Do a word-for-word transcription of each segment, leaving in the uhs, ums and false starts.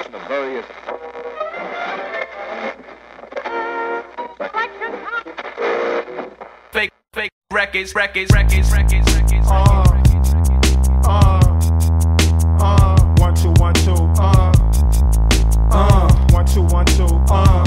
of various fake, fake records, records, records, records, records. Uh, uh, uh, one, two, one, two, uh, uh, one, two, one, two, uh,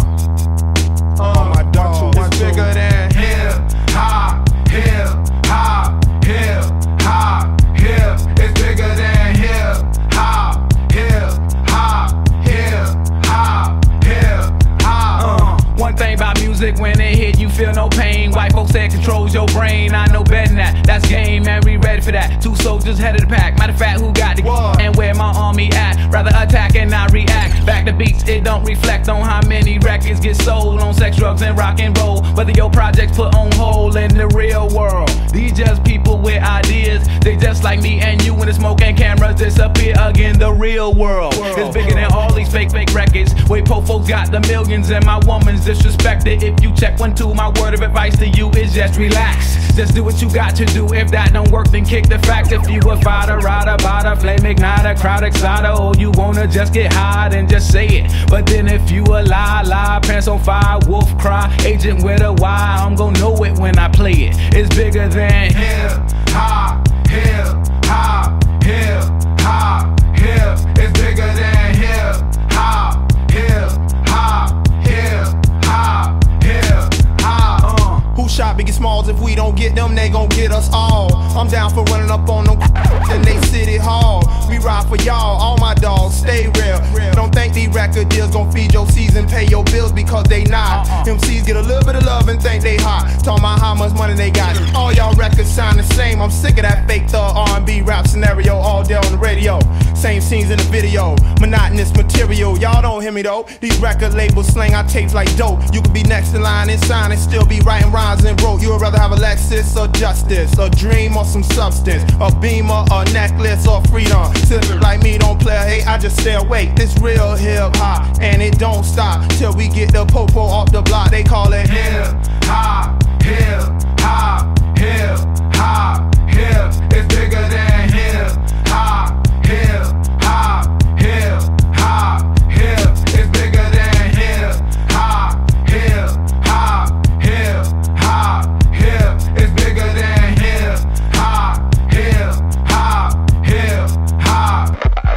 uh, my dog, it's bigger than hip hop, hip hop, hip hop, hip. It's bigger than hip hop, hip hop, hip hop, hip hop. Uh, one thing about music, when it hit, you feel no pain. White folks say it controls your brain. I know better than that. That's game, man. We ready for that. Two soldiers head of the pack. Matter of fact, who got the What? and where my army at? Rather attack and not react. Back to beats, it don't reflect on how many records get sold on sex, drugs, and rock and roll. Whether your projects put on hold in the real world. These just people with ideas. They just like me and you when the smoke and cameras disappear again. The real world is bigger than all these fake, fake records. Way po folks got the millions and my woman's disrespected. If you check one, two, my word of advice to you is just relax. Just do what you got to do. If that don't work, then kick the facts. If you a fighter, rider, bada, flame igniter, crowd exciter, or you wanna just get high, then just say it. But then if you a lie, lie, pants on fire, wolf cry, agent with a Y, I'm gon' know it when I play it. It's bigger than Hip hop, hip hop, hip hop, hip. It's bigger than hip hop, hip hop, hip hop, hip hop. Uh, who shot Biggie Smalls? If we don't get them, they gon' get us all. I'm down for running up on them in they city hall. We ride for y'all, all my dogs, stay real. Don't think these record deals gon' feed your season, pay your bills because they not. M Cs get a little bit of love and think they hot. Talking about how much money they got. All y'all records sound the same. I'm sick of that fake thug R and B rap scenario all day on the radio. Same scenes in the video, monotonous material. Y'all don't hear me though. These record labels slang our tapes like dope. You could be next in line and sign and still be writing rhymes and wrote. You would rather have a Lexus or justice, a dream or some substance, a beamer, a necklace or freedom. Sipping like me don't play, hey, I just stay awake. This real hip hop and it don't stop till we get the popo off the block. They call it hip hop, hip hop, hip hop, hip. It's bigger than hip hop, hip hop, hip hop, hip. It's bigger than hip hop, hip hop, hip hop, hip. It's bigger than hip hop, hip hop, hip hop.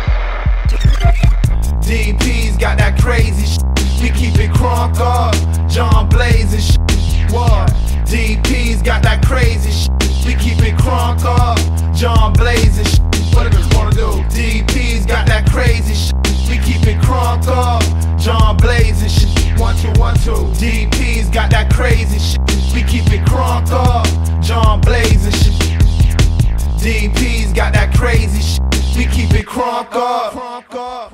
D P's got that crazy shit. We keep it crunk up. John Blaze and shit. What? D P's got that crazy shit. We keep it crunk up. John Blaze and shit. What do we wanna do? D P's got that crazy shit. We keep it crunk up. John Blaze and shit. One, two, one, two. D P's got that crazy shit. We keep it crunk up. John Blaze and shit. D P's got that crazy shit. We keep it crunk up. Crunk up.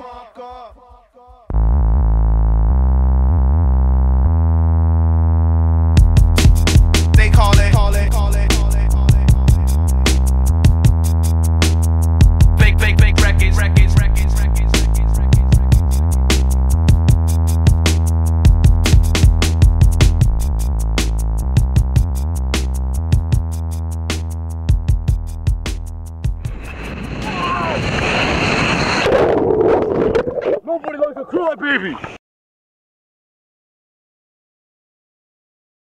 They call it, call it, call it, call it, call it, call it. fake, fake, fake records, records, records, records, records, records, nobody likes a crybaby.